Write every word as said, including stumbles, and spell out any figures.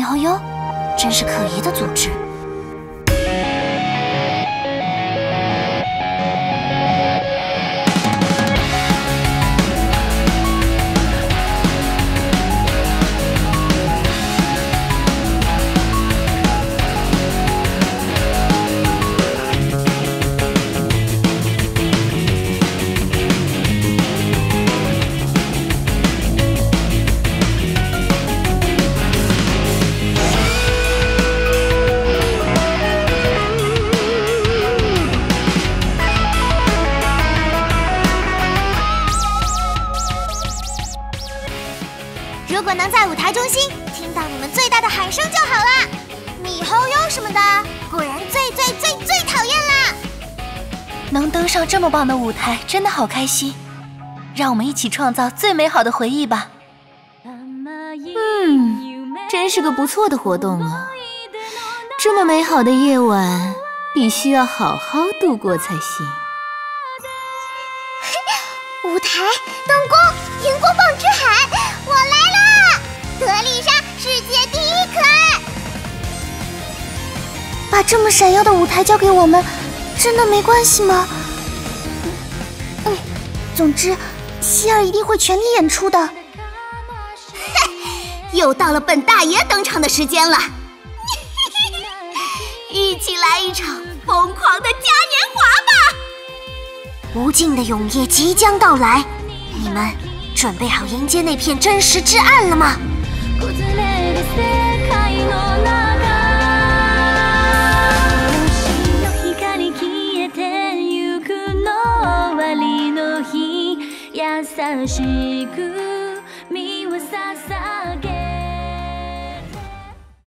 miHoYo，真是可疑的组织。 如果能在舞台中心听到你们最大的喊声就好啦！miHoYo什么的，果然最最最最讨厌啦！ 能登上这么棒的舞台，真的好开心！让我们一起创造最美好的回忆吧。嗯，真是个不错的活动啊！这么美好的夜晚，必须要好好度过才行。 舞台、灯光、荧光棒之海，我来啦！ 德丽莎，世界第一可爱！ 把这么闪耀的舞台交给我们，真的没关系吗？嗯，总之，希儿一定会全力演出的。 又到了本大爷登场的时间了，一起来一场疯狂的嘉年华吧！无尽的永夜即将到来，你们准备好迎接那片真实之暗了吗？ 고들레를